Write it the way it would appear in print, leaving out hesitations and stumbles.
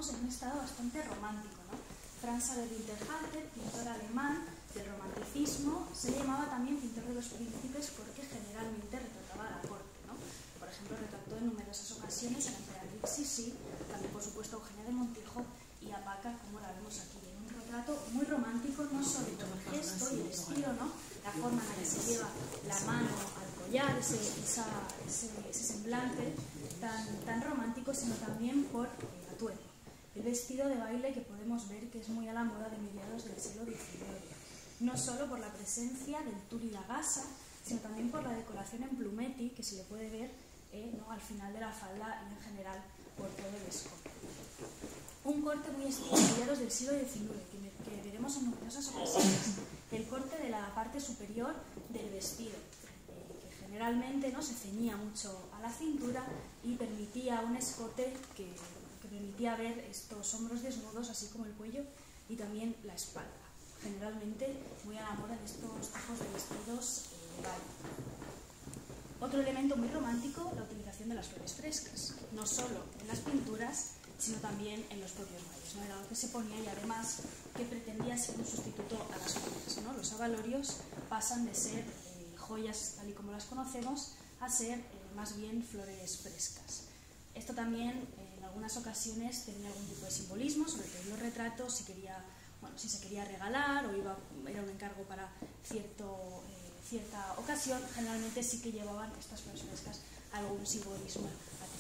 vemos en un estado bastante romántico, ¿no? Franz Xaver Winterhalter, pintor alemán del romanticismo, se llamaba también pintor de los príncipes porque generalmente retrataba a la corte, ¿no? Por ejemplo, retrató en numerosas ocasiones a la emperatriz Sisi, también por supuesto a Eugenia de Montijo y a Paca, como la vemos aquí, en un retrato muy romántico, no solo por el gesto y el estilo, ¿no? La forma en la que se lleva la mano al collar, ese semblante tan romántico, sino también por el atuendo. El vestido de baile que podemos ver que es muy a la moda de mediados del siglo XIX, no solo por la presencia del tul y la gasa, sino también por la decoración en plumetti que se le puede ver ¿no? al final de la falda y en general por todo el escote. Un corte muy estilo de mediados del siglo XIX que veremos en numerosas ocasiones, el corte de la parte superior del vestido, que generalmente ¿no? se ceñía mucho a la cintura y permitía un escote que permitía ver estos hombros desnudos, así como el cuello y también la espalda. Generalmente muy a la moda de estos tipos de vestidos de baile. Otro elemento muy romántico, la utilización de las flores frescas, no solo en las pinturas, sino también en los propios bailes, ¿no? Era algo que se ponía y además que pretendía ser un sustituto a las joyas, ¿no? Los abalorios pasan de ser joyas tal y como las conocemos a ser más bien flores frescas. Esto también en algunas ocasiones tenía algún tipo de simbolismo, sobre todo en los retratos, si se quería regalar o era un encargo para cierta ocasión, generalmente sí que llevaban estas flores frescas algún simbolismo